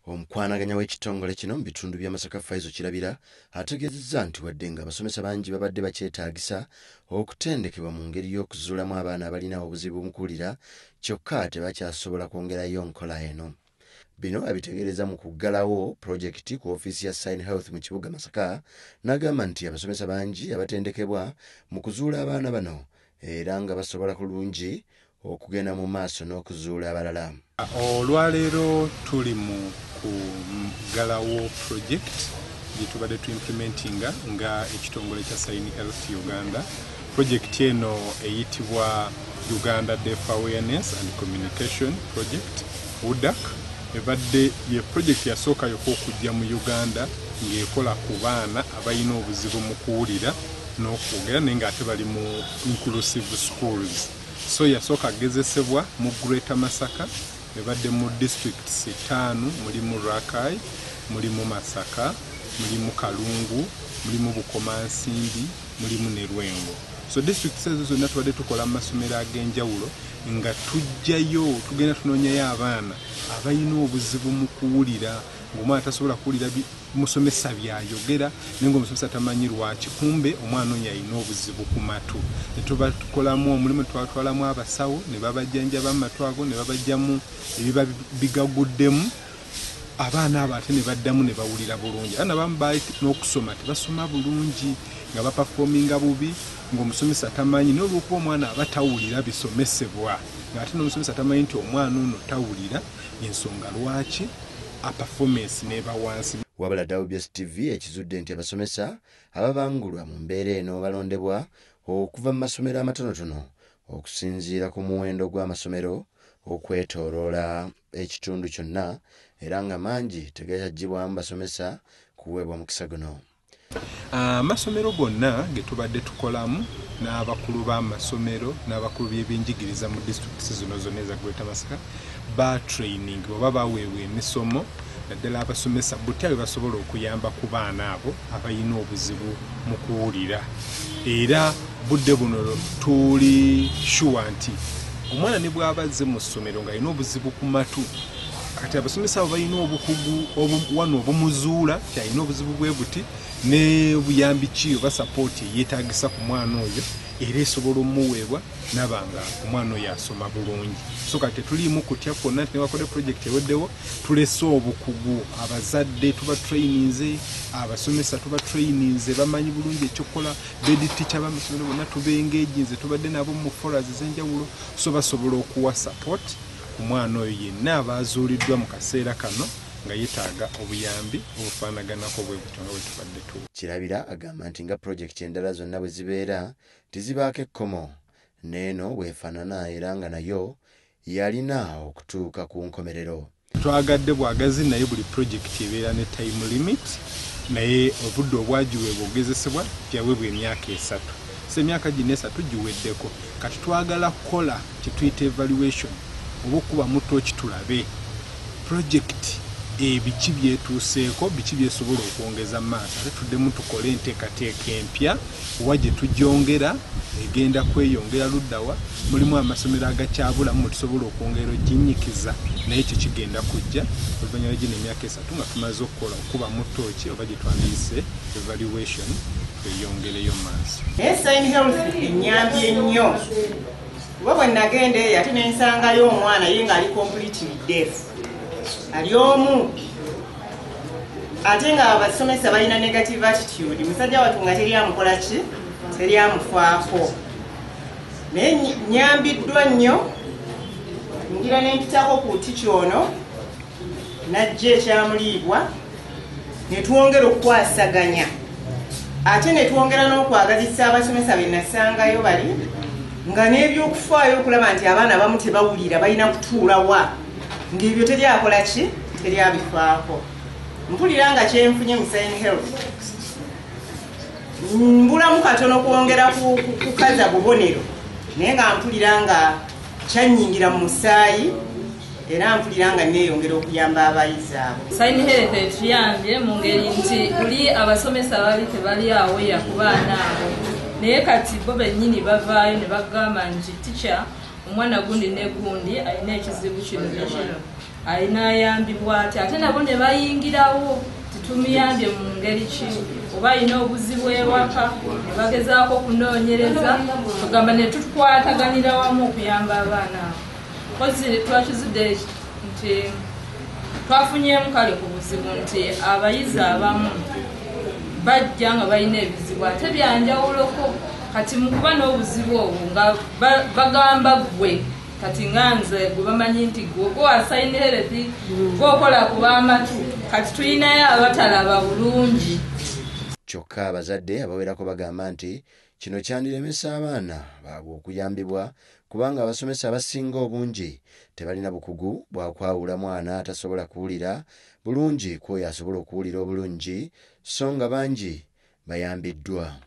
Omukwanaganya w'ekitongole kino mu bitundu bya Masaka Faizo Kirabira ategeezezza nti wadde nga abasomesa bangi babadde bakyetaagisa okutendekebwa mu ngeri y'okuzuulamu abaana abalina obuzibu mu kuwulira, kyokka tebakyasobola kwongerayo nkola eno. Bino abitegeereza mu kuggalawo pulojekiti ku ofiisi ya Sign Health mu kibuga Masaka, n'agamba nti abasomesa bangi abatendekebwa mu kuzuula abaana bano era nga basobola kulungi okugenda mu maaso n'okuzuula abalala. Olwaleero tuli mu kuggalawo project gyetubadde tuimplementinga nga ekitongole kya Sign Health Uganda. Project eno eyitibwa Uganda Deaf Awareness and Communication Project UDAC. Ebadde ye project yasooka yokka okujja mu Uganda ng'ekola ku baana abalina obuzibu mu kuwulira n'okwogera naye ng'ate bali mu inclusive schools. So yasooka agezesebwa mu Greater Masaka, ebadde mu districts 5, mulimu Rakai, mulimu Masaka, mulimu Kalungu, mulimu Bukomansimbi, mulimu ne Lwengo. So districts ezo zonna tubadde tukola amasomero ag'enjawulo nga tujjayo tugenda tunoonyayo abaana abalina obuzibu mu kuwulira, ng'omwana tasobola kuwulira musomesa byayogera naye ng'omusomesa tamanyi lwaki, kumbe omwana oyo alina obuzibu ku matu. Ne tuba tukolamu omulimu, twatwalamu abasawo ne babajjanjaba mu matu ago, ne babajjamu ebiba bigaguddemu, abaana abo ate ne baddamu ne bawulira bulungi. Abaana abamu baali n'okusoma tebasoma bulungi nga bapafominga bubi, ng'omusomesa tamanyi, n'olwokuba omwana aba tawulira bisomesebwa ng'ate n'omusomesa tamanyi nti omwana ono tawulira, ensonga lwaki a performance n'eba wansi. Wabula WBS TV ekizudde nti abasomesa ababangulwa mu mbeera eno balondebwa okuva mu masomero amatonotono okusinziira ku muwendo gw'amasomero okwetooloola ekitundu kyonna, era nga mangi tegayagibwamu basomesa kuweebwa mukisa guno. Amasomero gonna ge tubadde tukolamu n'abakulu b'amasomero n'abakulu b'ebyenjigiriza mu disitulikiti zino zonna eza Greater Masaka ba training oba baweebwa emisomo naddala abasomesa butya bwe basobola okuyamba ku baana abo abalina obuzibu mu kuwulira. Era budde buno tuli sure nti omwana ne bw'aba azze mu ssomero ng'alina obuzibu ku matu, kati abasomesa abo balina obukugu wano obumuzuula kyalina obuzibu bwe buti ne buyambi ki oba sapooti yeetaagisa ku mwana oyo era esobola omuweebwa nabanga omwana oyo asoma bulungi. So kati tetuliimu kutya kwonna nti newakodde pulojekiti eweddewo tulese obukugu, abazadde tuba traininze, abasomesa tuba traininze, bamanyi bulungi ekyokukola, bedi teacher b'amasomero bonna tubengeejinze, tubadde nabo mu forums ez'enjawulo, so basobola okuwa support ku mwana oyo yenna abaazuuliddwa mu kaseera kano nga yetaaga obuyambi obufaanaganako bwe butyo nga bwe tubadde tu. Kirabira agamba nti nga pulojekiti endala zonna bwe zibeera tezibaako ekkomo, n'eno bwefaanana era nga nayo yalina okutuuka ku nkomerero. Twagadde bwagazi naye buli pulojekiti ebeera ne time limit, naye obudde obwagiweebwa obugezesebwa yaweebwa emyaka 3. So emyaka gino 3 giweddeko, kati twagala kukola kye tuyita evaluation oba okuba muto kitulabe pulojekiti ebiki byetuuseeko, biki byesobola okwongeza maaso, ate tuddemu tukole enteekateeka empya oba gye tujyongera egenda kweyongera luddawa, mulimu amasomero agakyabulamu tusobola okwongera oginyikiza, naye ekyo kigenda kujja oluvannyuma lw'egino emyaka 3 nga tumaze okukola okuba mu ttooki oba gye twandiyise evaluation tweyongereyo maaso. Naye Sign Health ennyambye nnyo kuba bwe nagenda eyo ate nensangayo omwana ye ng'ali completely deaf, ali omu ate nga abasomesa balina negative attitude, musajja wattu nga teryamukola ki, teryamufaako. Naye nyambiddwa nnyo, ngira nempitako ku ticha ono najja ekyamuliibwa ne twongera okukwasaganya, ate ne twongera n'okwagazisa abasomesa be nasangayo bali nga n'ebyokufaayo okulaba nti abaana abamu tebawulira balina kutuulawa, ng'ebyo teryakola ki, teryabifaako. Mpulira nga kyenfunye mu Sign Health mbulamu katono kwongera kukaza bubonero, naye nga mpulira nga kyannyingira mu musaayi era mpulira nga neeyongera okuyamba abayizi abo. Sign Health etuyambye mu ngeri nti buli abasomesa bali tebali aweya ku baana abo, naye kati bo bennyini bavaayo ne bagamba nti teacher omwana gundi ne gundi alina ekizibu kino nekino, alina ayambibwa ate nabo ne bayingirawo titumuyambye mu ngeri ki oba alina obuzibu ewaka ne bagezaako okunoonyereza tugamba ne tukwataganira wamu okuyamba abaana abo kozi twakizudde nti twafunyeemu kale ku buzibu nti abayizi abamu bajja nga balina ebizibu ate byanjawuloko kati mu kuba n'obuzibu obwo nga bagamba gwe kati nga nze gwe bamanyi nti gwe wasayinirereti gwokola kuba amatu kati tulinayo abatalaba bulungi. Kyokka abazadde abawerako bagamba nti kino kyandiremesa abaana baabwe okuyambibwa kubanga abasomesa abasinga obungi tebalina bukugu bwa kwawula mwana atasobola kuwulira bulungi kwoyo asobola okuwulira obulungi so nga bangi bayambiddwa.